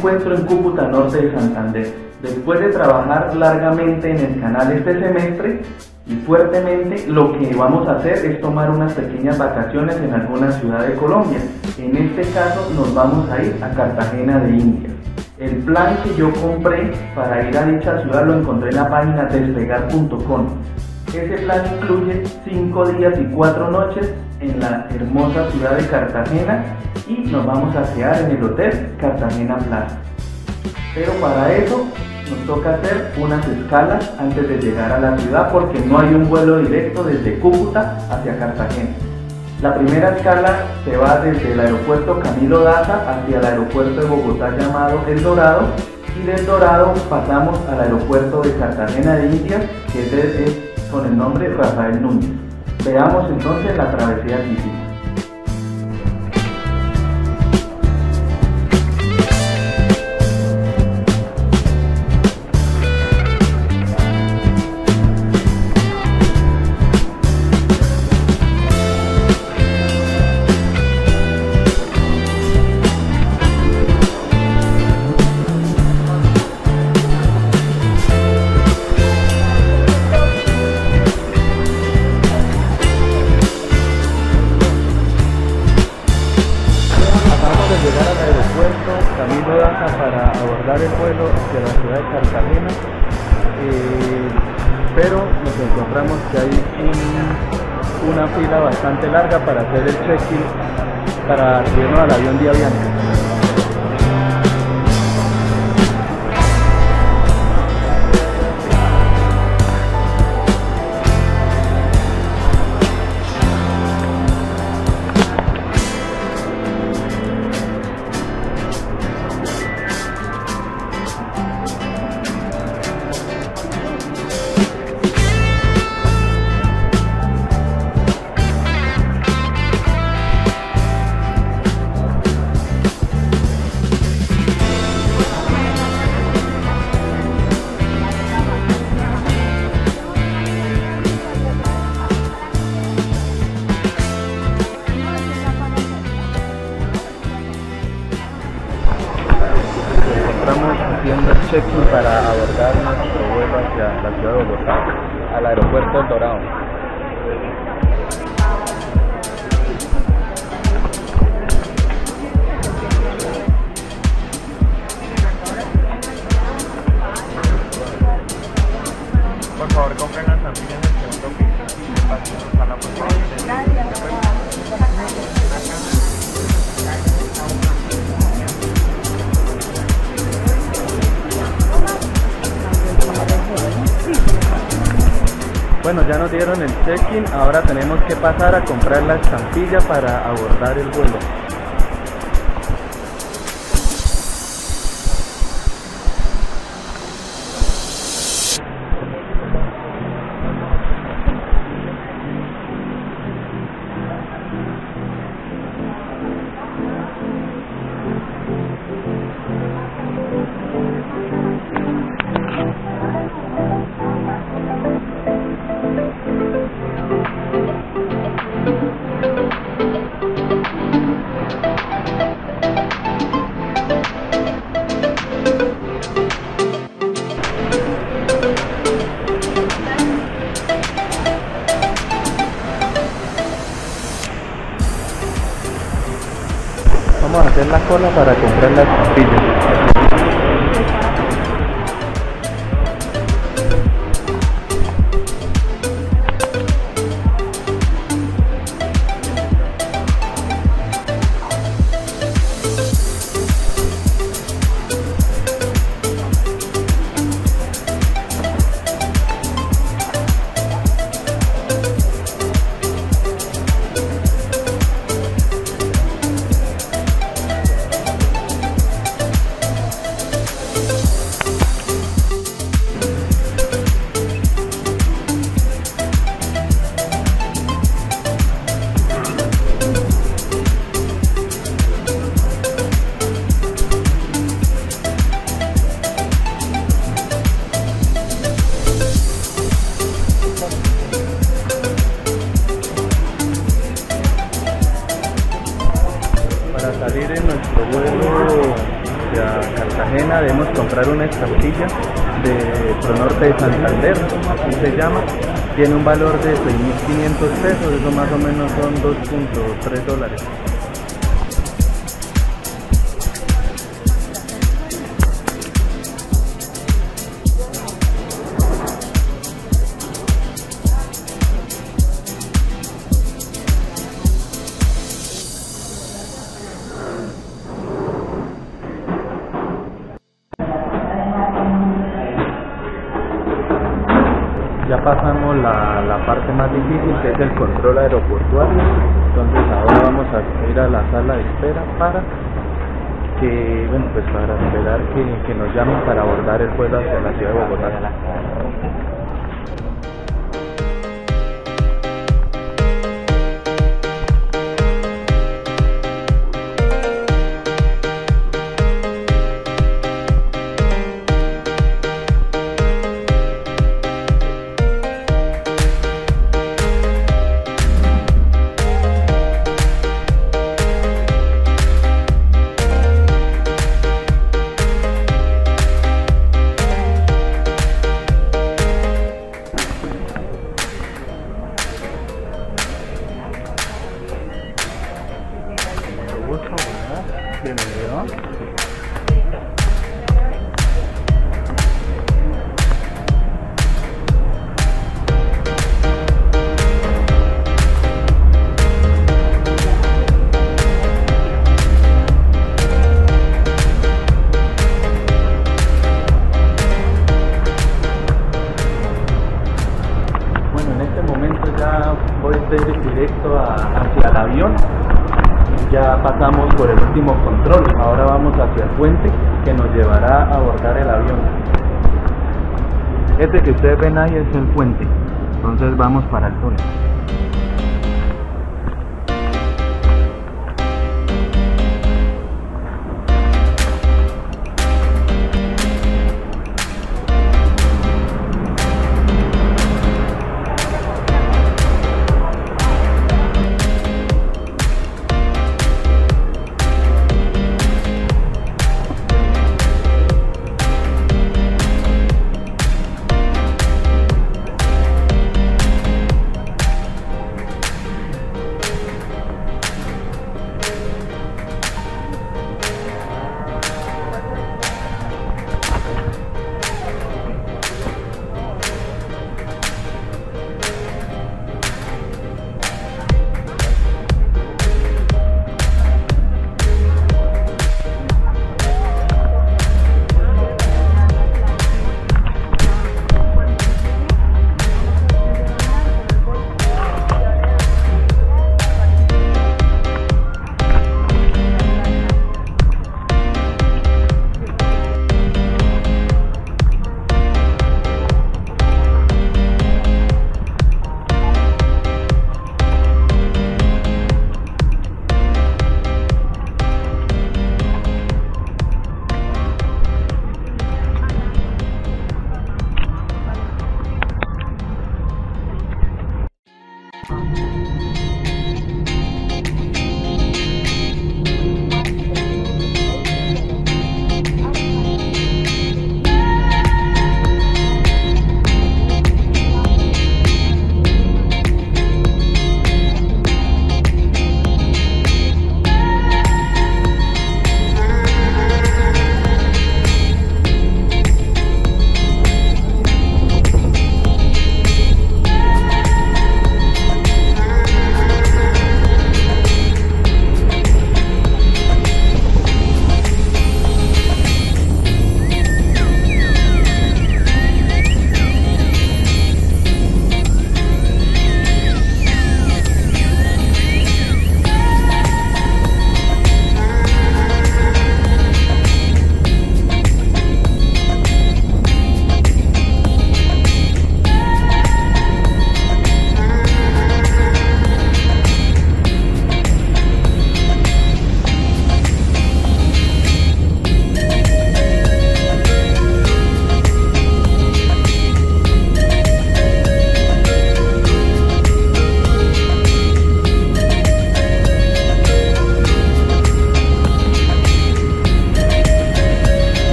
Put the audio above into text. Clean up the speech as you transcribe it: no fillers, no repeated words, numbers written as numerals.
encuentro en Cúcuta Norte de Santander. Después de trabajar largamente en el canal este semestre y fuertemente, lo que vamos a hacer es tomar unas pequeñas vacaciones en alguna ciudad de Colombia. En este caso nos vamos a ir a Cartagena de Indias. El plan que yo compré para ir a dicha ciudad lo encontré en la página despegar.com. Ese plan incluye 5 días y 4 noches en la hermosa ciudad de Cartagena y nos vamos a quedar en el hotel Cartagena Plaza. Pero para eso nos toca hacer unas escalas antes de llegar a la ciudad porque no hay un vuelo directo desde Cúcuta hacia Cartagena. La primera escala se va desde el aeropuerto Camilo Daza hacia el aeropuerto de Bogotá llamado El Dorado, y del Dorado pasamos al aeropuerto de Cartagena de Indias, que es con el nombre Rafael Núñez. Veamos entonces la travesía que hicimos. Llegar al aeropuerto Camilo Daza para abordar el vuelo hacia la ciudad de Cartagena, pero nos encontramos que hay una fila bastante larga para hacer el check-in para subirnos al avión de Avianca. Estamos haciendo el check-in para abordar nuestro vuelo hacia la ciudad de Bogotá, al aeropuerto El Dorado. Por favor, compren las estampillas en el segundo piso y pasen a la puerta. Bueno, ya nos dieron el check-in, ahora tenemos que pasar a comprar la estampilla para abordar el vuelo. Vamos a hacer la cola para comprar las estampillas. Cartagena debemos comprar una estampilla de Pronorte de Santander, así se llama. Tiene un valor de 6.500 pesos, eso más o menos son $2.3. Ya pasamos la parte más difícil, que es el control aeroportuario. Entonces ahora vamos a ir a la sala de espera para esperar que nos llamen para abordar el vuelo hacia la ciudad de Bogotá. Bienvenido. Bueno, en este momento ya voy directo hacia el avión. Ya pasamos por el último control, ahora vamos hacia el puente que nos llevará a abordar el avión. Este que ustedes ven ahí es el puente, entonces vamos para el túnel.